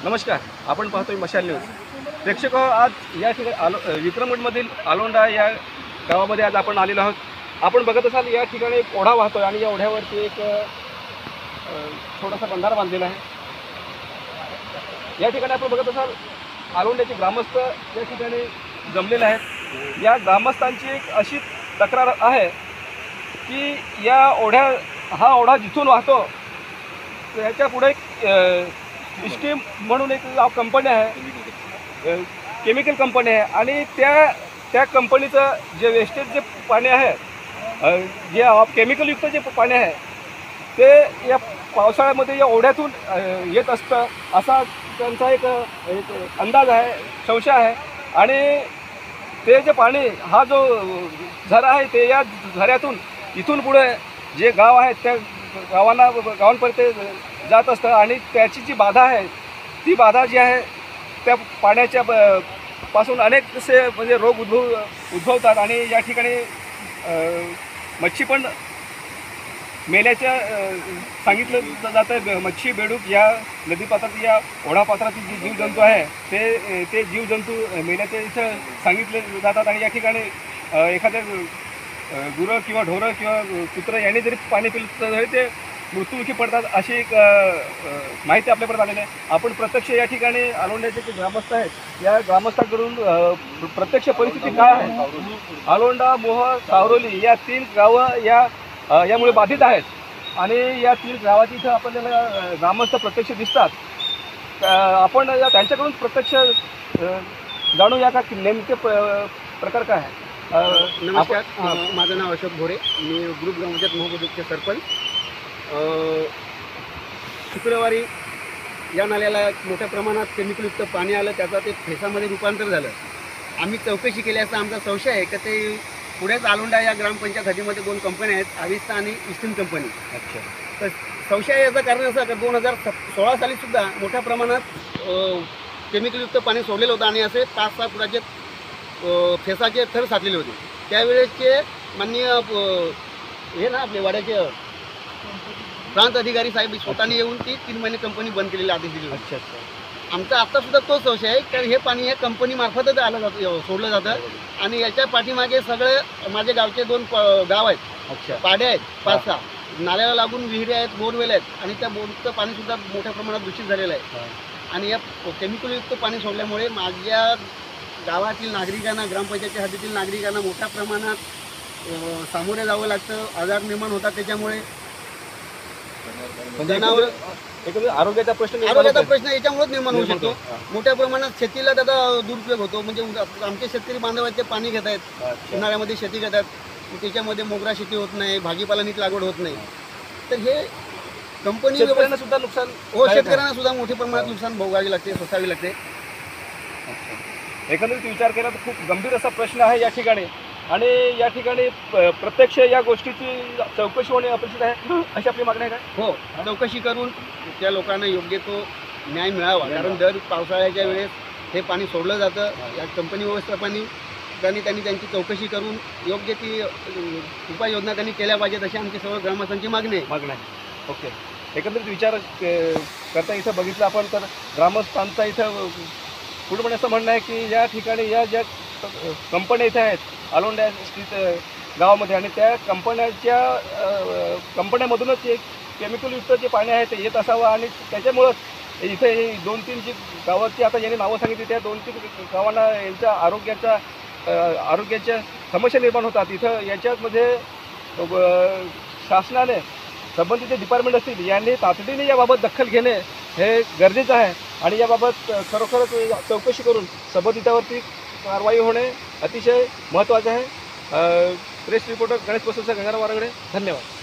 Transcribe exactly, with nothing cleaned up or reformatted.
नमस्कार, आपण पाहतोय मशाल न्यूज. प्रेक्षक हो, आज या ठिकाणी आलो विक्रमगडमधील आलोंडा या गावामध्ये आज आपण आलेलो आहोत. आपण बघत असाल या ठिकाणी एक ओढा वाहतोय आणि या ओढ्यावरती एक अ, थोडासा बंधारा बांधलेला आहे. या ठिकाणी आपण बघत असाल आलोंड्याचे ग्रामस्थ या ठिकाणी जमलेले आहेत. या ग्रामस्थांची एक अशी तक्रार आहे की या ओढ्या हा ओढा जिथून वाहतो याच्या पुढे एक स्टीम म्हणून एक कंपनी आहे, केमिकल कंपनी आहे आणि त्या त्या कंपनीचं जे वेस्टेज जे पाणी आहे, जे केमिकलयुक्त जे पाणी आहे ते या पावसाळ्यामध्ये या ओढ्यातून येत असतं असा त्यांचा एक एक अंदाज आहे, संशय आहे. आणि ते जे पाणी हा जो झरा आहे ते या झऱ्यातून इथून पुढे जे गाव आहेत त्या गावांना गावांपर्यंत जात असतं आणि त्याची जी बाधा आहे ती बाधा जी आहे त्या पाण्याच्या पासून अनेकसे म्हणजे रोग उद्भव उद्भवतात आणि या ठिकाणी मच्छी पण मेल्याच्या सांगितलं जातं. मच्छी, बेडूक या नदीपात्रात या ओढापात्रातील जे जीवजंतू आहे ते ते जीवजंतू मेल्याचे इथं सांगितले जातात आणि या ठिकाणी एखाद्या गुरं किंवा ढोरं किंवा कुत्रं यांनी जरी पाणी पिलं तर ते मृत्युमुखी पडतात अशी एक माहिती आपल्यापर्यंत आलेली आहे. आपण प्रत्यक्ष या ठिकाणी आलोंड्याचे जे ग्रामस्थ आहेत या ग्रामस्थांकडून प्रत्यक्ष परिस्थिती काय आहे, आलोंडा, मोह, सावरोली या तीन गावं या यामुळे बाधित आहेत आणि या तीन गावाची इथं आपल्याला ग्रामस्थ प्रत्यक्ष दिसतात. आपण त्यांच्याकडून प्रत्यक्ष जाणूया का नेमके प्रकार काय आहे. नमस्कार, माझं नाव अशोक भोरे, मी ग्रुप ग्रामपंचायत मोहबुद्रुकचे सरपंच. शुक्रवारी या नाल्याला मोठ्या प्रमाणात केमिकलयुक्त पाणी आलं, त्याचा ते फेसामध्ये रूपांतर झालं. आम्ही चौकशी केली असता आमचा संशय आहे की ते पुढेच आलोंडा या ग्रामपंचायत हद्दीमध्ये दोन कंपन्या आहेत, आविस्ता आणि ईस्टर्न कंपनी. अच्छा. तर संशय याचं कारण असं की दोन हजार सोळा सालीसुद्धा मोठ्या प्रमाणात केमिकलयुक्त पाणी सोडलेलं होतं आणि असे पाच सहा फुटाचे फेसाचे थर साचलेले होते. त्यावेळेसचे माननीय हे ना आपले वाड्याचे प्रांत अधिकारी साहेब स्वतःने येऊन ती तीन महिने कंपनी बंद केलेली आदेश दिले. अच्छा अच्छा. आमचा आत्तासुद्धा तोच संशय आहे कारण हे पाणी हे कंपनीमार्फतच आलं जातं, सोडलं जातं आणि याच्या पाठीमागे सगळे माझे गावचे दोन गाव आहेत. अच्छा. पाड्या आहेत पाच सहा, नाल्याला लागून विहिरी आहेत, बोरवेल आहेत आणि त्या बोरचं पाणीसुद्धा मोठ्या प्रमाणात दूषित झालेलं आहे. आणि या केमिकलयुक्त पाणी सोडल्यामुळे माझ्या गावातील नागरिकांना, ग्रामपंचायतच्या हद्दीतील नागरिकांना मोठ्या प्रमाणात सामोरे जावं लागतं, आजार निर्माण होतात. त्याच्यामुळे जनावर एकंदरीत आरोग्याचा प्रश्न आरोग्याचा प्रश्न याच्यामुळेच निर्माण होऊ शकतो. मोठ्या प्रमाणात शेतीला त्याचा दुरुपयोग होतो. म्हणजे आमचे शेतकरी बांधव आहेत ते पाणी घेत आहेत, उन्हाळ्यामध्ये शेती घेतात, त्याच्यामध्ये मोगरा शेती होत नाही, भाजीपाला नीट लागवड होत नाही. तर हे कंपनी शेतकऱ्यांना सुद्धा नुकसान हो शेतकऱ्यांना सुद्धा मोठ्या प्रमाणात नुकसान भोगावे लागते, सोसावे लागते. एकंदरीत विचार केला तर खूप गंभीर असा प्रश्न आहे या ठिकाणी आणि या ठिकाणी प्रत्यक्ष या गोष्टीची चौकशी होणे अपेक्षित आहे अशी आपली मागणी आहे काय? हो, चौकशी करून त्या लोकांना योग्य तो न्याय मिळावा. कारण दर पावसाळ्याच्या वेळेस हे पाणी सोडलं जातं. या कंपनी व्यवस्थापनाने त्यांनी त्यांनी त्यांची चौकशी करून योग्य ती उपाययोजना त्यांनी केल्या पाहिजेत अशी आमची सर्व ग्रामस्थांची मागणी आहे मागणी आहे ओके. एकंदरीत विचार करता इथं बघितलं आपण तर ग्रामस्थांचा इथं पूर्णपणे असं म्हणणं आहे की या ठिकाणी या ज्या कंपन्या इथे आहेत आलोंड्या गावामध्ये आणि त्या कंपन्याच्या कंपन्यामधूनच एक केमिकलयुक्त जे पाणी आहे ते येत असावं आणि त्याच्यामुळंच इथे दोन तीन जी गावाची आता यांनी नावं सांगितली त्या दोन तीन गावांना यांच्या आरोग्याच्या आरोग्याच्या समस्या निर्माण होतात. इथं याच्यामध्ये शासनाने संबंधित डिपार्टमेंट असतील यांनी तातडीने याबाबत दखल घेणे हे गरजेचं आहे आणि याबाबत खरोखरच चौकशी करून संबंधितावरती कारवाई होणे अतिशय महत्त्वाचं आहे. प्रेस रिपोर्टर गणेश प्रसाद गंगाराम वारगडे, धन्यवाद.